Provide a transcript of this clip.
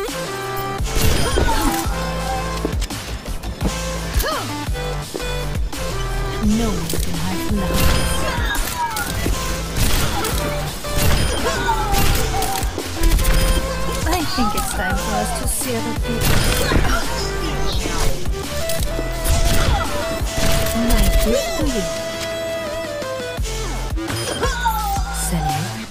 No one can hide from the I think it's time for us to see other people. My gift to you.